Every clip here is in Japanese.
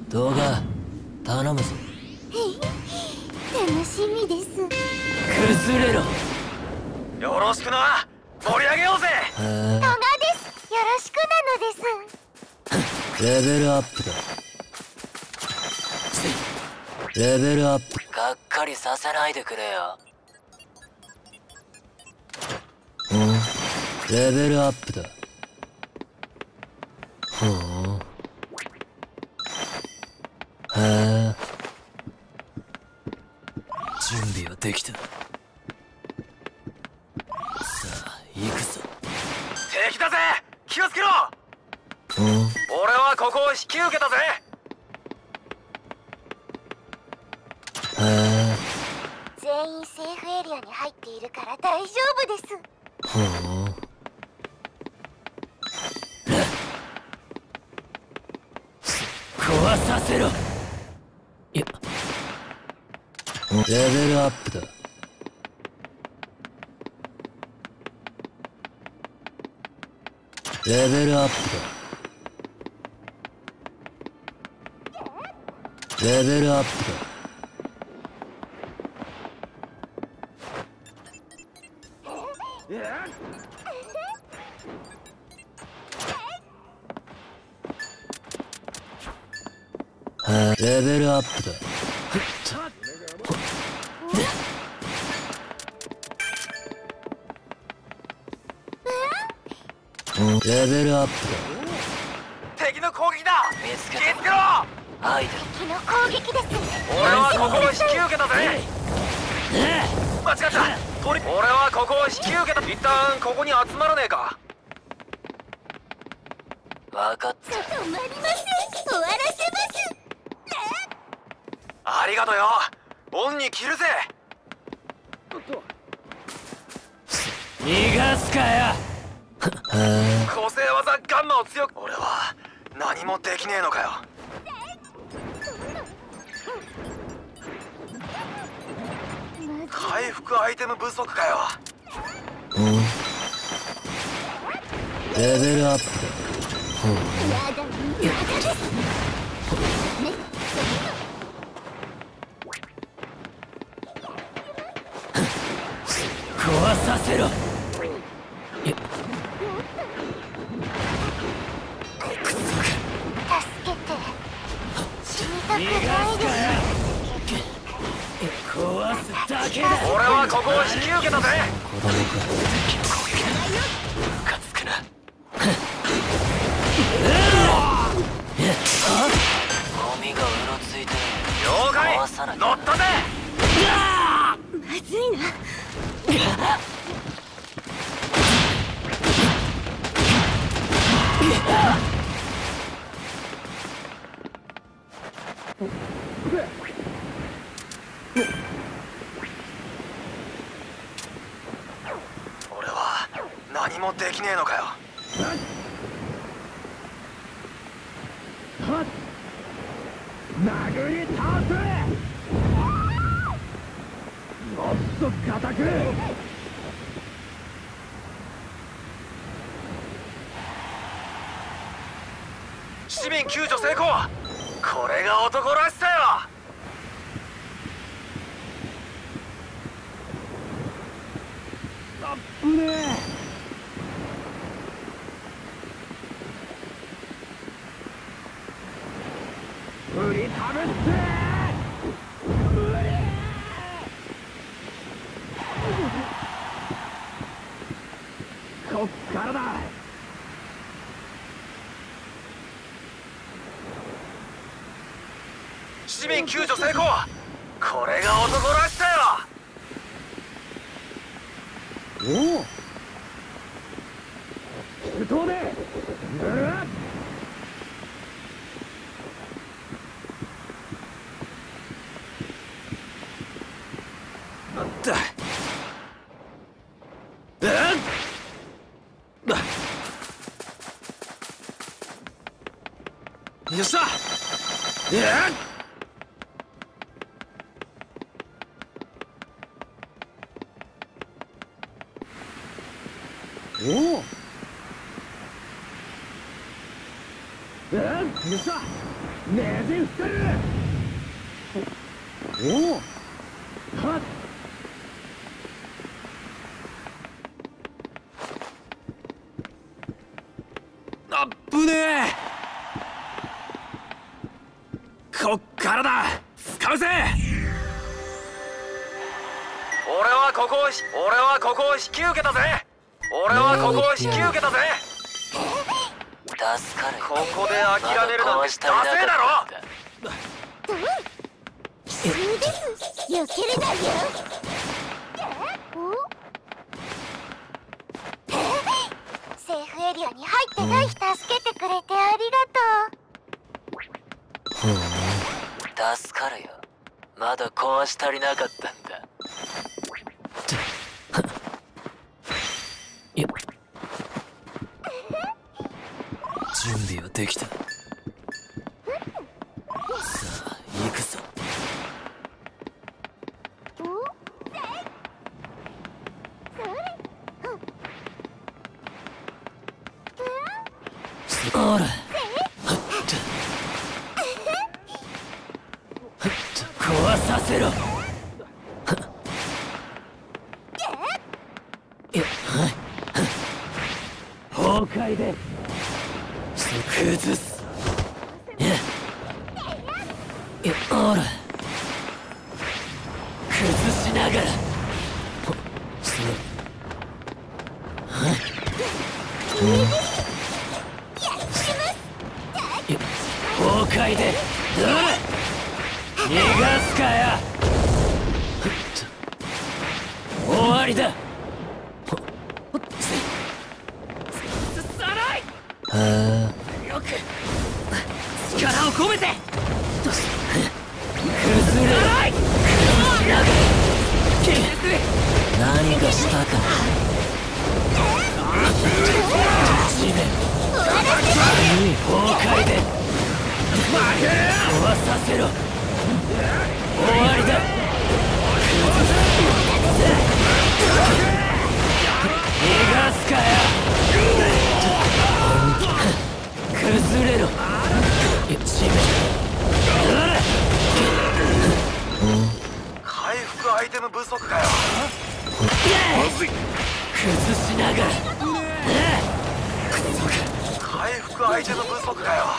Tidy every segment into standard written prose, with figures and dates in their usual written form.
動画頼むぞ。 楽しみです。 崩れろ。 よろしくな。盛り上げようぜ。 トガです。よろしくなのです。 レベルアップだ。レベルアップ。がっかりさせないでくれよ。レベルアップだ。へえ。準備はできた。さあ行くぞ。 敵だぜ。気をつけろ。俺はここを引き受けたぜ。 へえ。 全員セーフエリアに入っているから大丈夫です。 壊させろ。いや、レベルアップだ。レベルアップだ。レベルアップだ。レベルアップだ。レベルアップだ。 敵の攻撃だ。 見つけ気をつけろ。 アイド敵の攻撃です。 俺はここを引き受けたぜ。間違った。俺はここを引き受けた。一旦ここに集まらねえか。 分かった。 止まりません。終わらせます。 ありがとよ。恩に着るぜ。 逃がすかよ。 個性技ガンマを強く。俺は何もできねえのかよ。回復アイテム不足かよ。 レベルアップやだです。 だ。壊させろ。 助けて。死にたくないです。 壊すだけだ。 俺はここを引き受けたぜ。 子供か。ムカつくな。ゴミがうろついてる。 了解。 壊さなきゃ。 乗ったぜ。 まずいな。 俺は何もできねえのかよ。 殴り倒せ。もっと固く。 市民救助成功。これが男らしさよ。 あっぶねえ。振りたぶってこっからだ。 市民救助成功。これが男らしさよ。 おお中東でぐるっ。 なんだ。よっしゃ。 おおよっしゃねじ伏せる。おおはっあっぶねえ。こっからだ。使うぜ。俺はここを引き受けたぜ。俺はここを引き受けたぜ。 助かるよ。 ここで諦めるなんてダセえだろ。 急です避けるなよ。セーフエリアに入ってない助けてくれてありがとう。 助かるよ。まだ壊し足りなかったんだ。準備はできた。さあ行くぞ。ほら壊させろ。崩壊で崩す。ほら崩しながら崩壊で逃がすかよ。終わりだ。よく力を込めて崩れない。何かしたか。地面崩壊で壊させろ。終わりだ。逃がすかよ。崩れろ。地面回復アイテム不足かよ。 崩しながら回復アイテム不足かよ。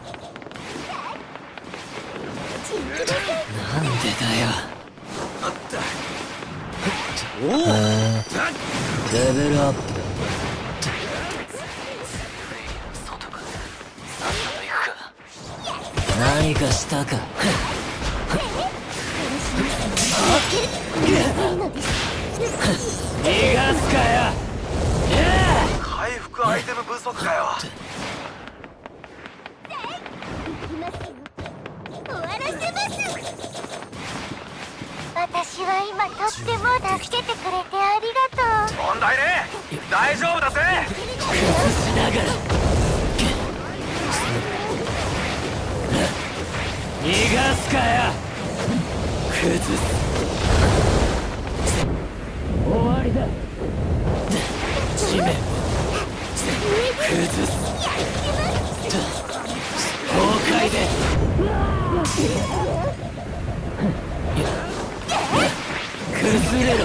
なんでだよ。レベルアップだ。外か。さっさと行くか。何かしたか。逃がすかよ。 回復アイテム不足かよ。 私は今とっても助けてくれてありがとう。 問題ねえ。大丈夫だぜ。 崩しながら逃がすかよ。崩す。終わりだ。地面崩す。崩壊で崩れろ。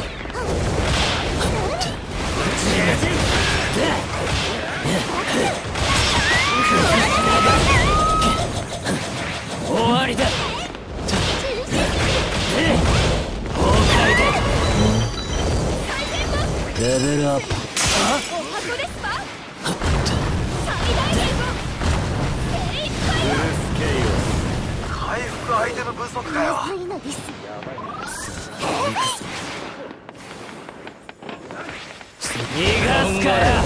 終わりだ。崩壊でレベルアップ。 回復アイテム不足かよ。 逃がすかよ。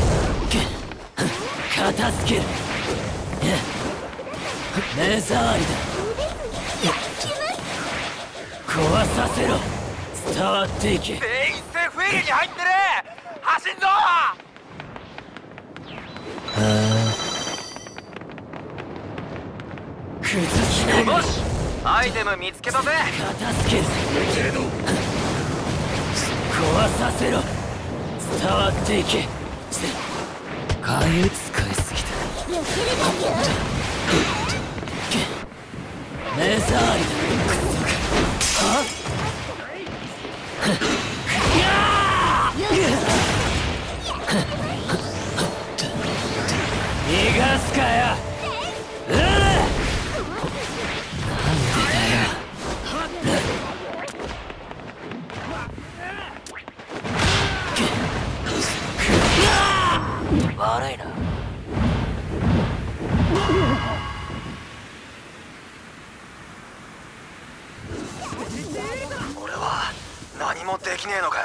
片付ける。目障りだ。壊させろ。伝わっていけ。 全員セーフエリアに入ってねえ。走んぞ。 崩しながらよし、アイテム見つけたぜ。 片付ける。壊させろ。伝わっていけ。回打使いすぎた。 触りだ。は逃がすかよ。悪いな。 俺は何もできねえのかよ。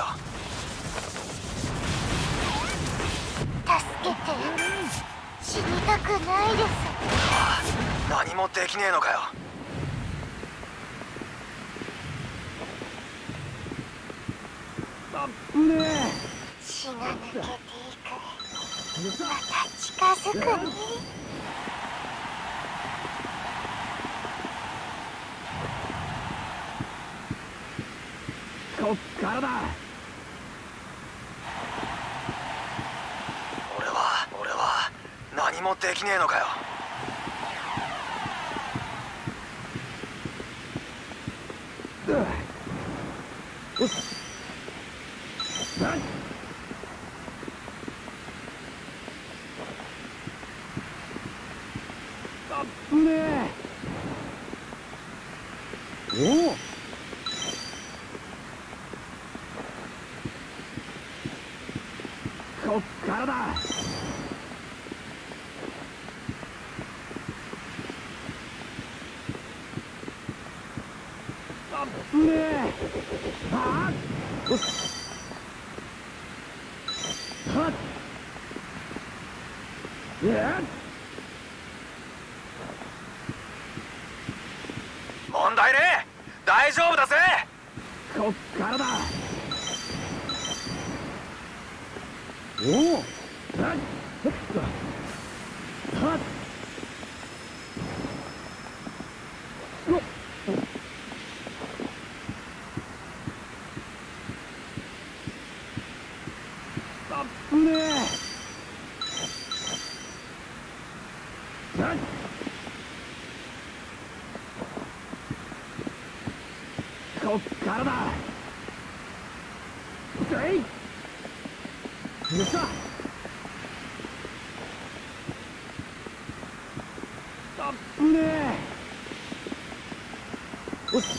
助けて。死にたくないです。 何もできねえのかよ。 血が抜けていく。また近づくね。 こっからだ。 俺は何もできねえのかよ。 危ねえ。おお。こっからだ。危ねえ。はっ。よし。はっ。 問題ねえ。大丈夫だぜ。 こっからだ。おお。はっ。はっ。よっ。危ねえ。はっ。こっからだ。えい。よっしゃ。危ねえ。よし。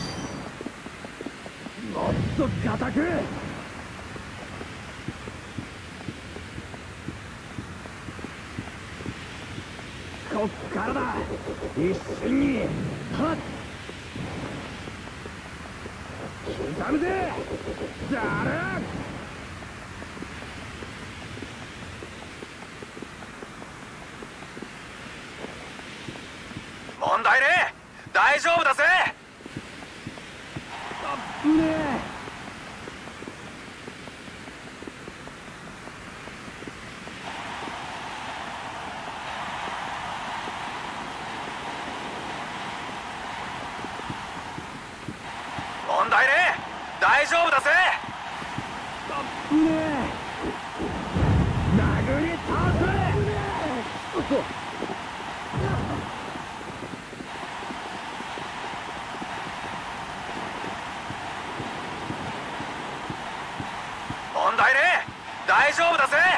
もっと固く。こっからだ。一瞬に。はっ。刻むぜ。じゃある。 問題ねえ。大丈夫だぜ。 危ねえ。 問題ねえ。大丈夫だぜ。 危ねえ。殴り倒せ。 問題ねえ。大丈夫だぜ。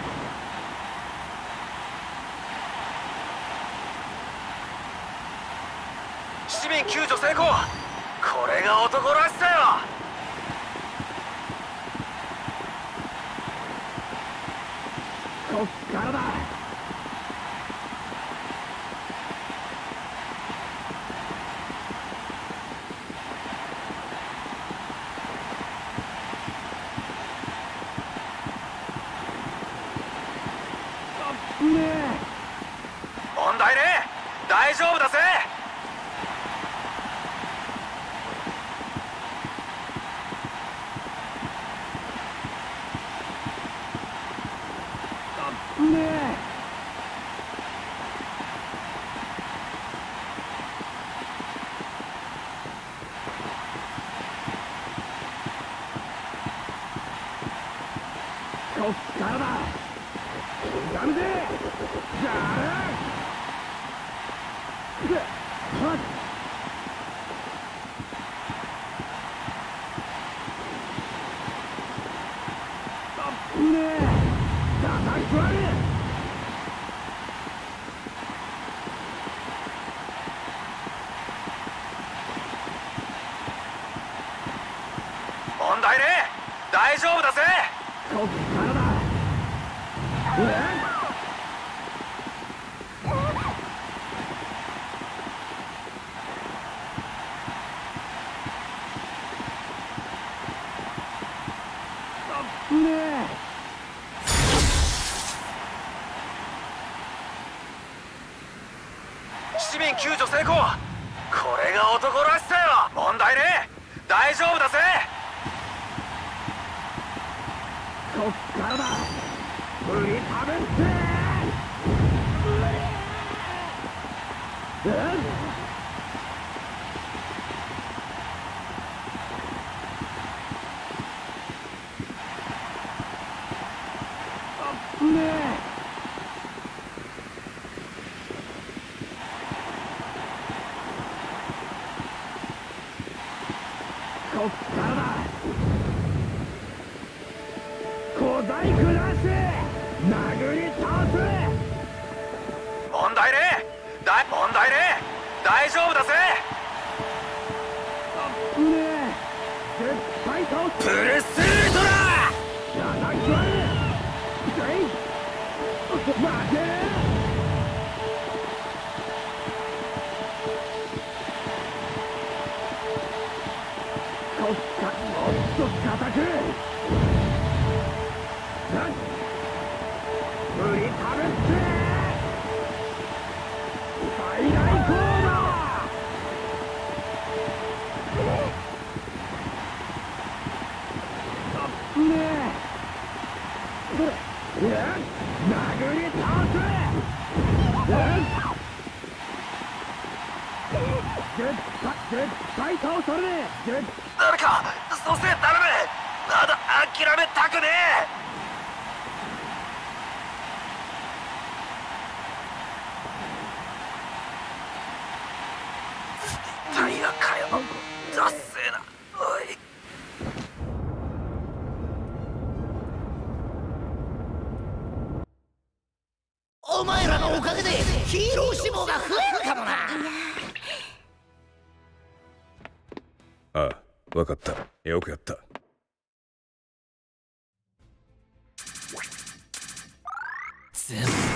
市民救助成功。これが男らしさよ。 こっからだ。危ねえ。 問題ねえ。大丈夫だぜ。 危ねえ。こっからだ。刻むぜ。じゃある。はっ。 大丈夫だぜ。 こっからだ。 市民救助成功。これが男らしさよ。問題ねえ。大丈夫だぜ。 こっからだ。振りたぶってこっからだ。小細工なし殴り倒す。 問題ねえ。問題ねえ。大丈夫だぜ。 絶対倒す。 ブルース・リートだ。 やだきわる。負ける。こっかもっと固く。振りたぶって最大高だ。殴り倒す。絶対倒されねえ。 誰か蘇生頼む。まだ諦めたくねえ。タイヤかよ。ダッセーな。おい。 お前らのおかげでヒーロー志望が増えるかもな。 ああ、分かった。よくやった。 全部